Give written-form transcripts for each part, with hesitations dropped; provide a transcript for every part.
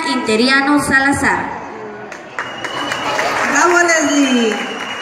Interiano Salazar. ¡Bravo, Leslie!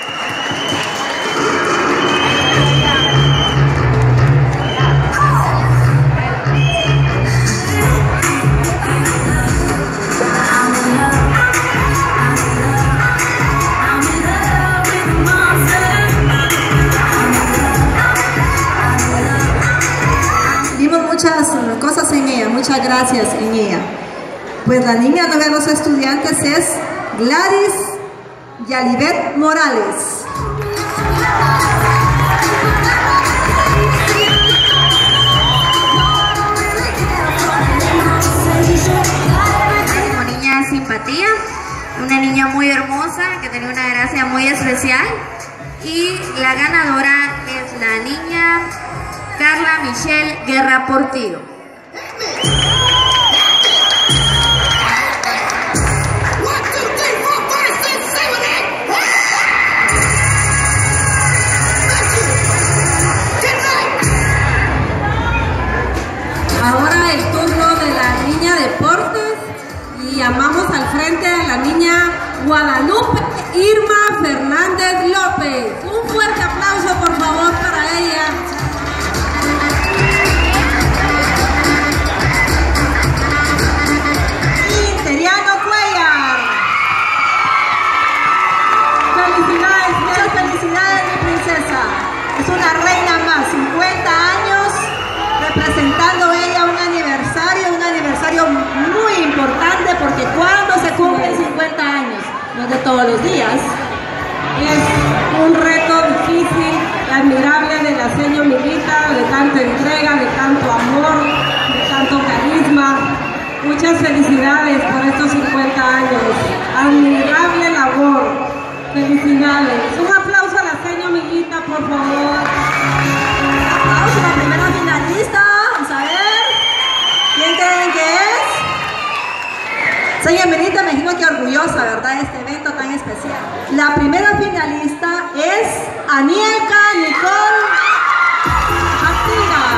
Muchas cosas en ella, muchas gracias en ella. Pues la niña de los estudiantes es Gladys Yalibet Morales. Como niña de simpatía, una niña muy hermosa que tenía una gracia muy especial, y la ganadora es la niña Carla Michelle Guerra Portillo. Ahora el turno de la niña Deportes, y llamamos al frente a la niña Guadalupe Irma Fernández López. Un fuerte aplauso, por favor, para ella. Interiano Cuellar. Felicidades, muchas felicidades, mi princesa. Es una reina más, 50 años, representando ella un aniversario muy importante, porque cuando se cumplen 50 años, no es de todos los días, es un reto difícil, admirable de la señora Miguita, de tanta entrega, de tanto amor, de tanto carisma. Muchas felicidades por estos 50 años, admirable labor, felicidades. Un aplauso a la señora Miguita, por favor. Un aplauso a la primera finalista, vamos a ver, ¿quién creen que es? Señora Miguita, me imagino que orgullosa, ¿verdad?, de este evento tan especial. La primera finalista es Anielka Nicole Martínez.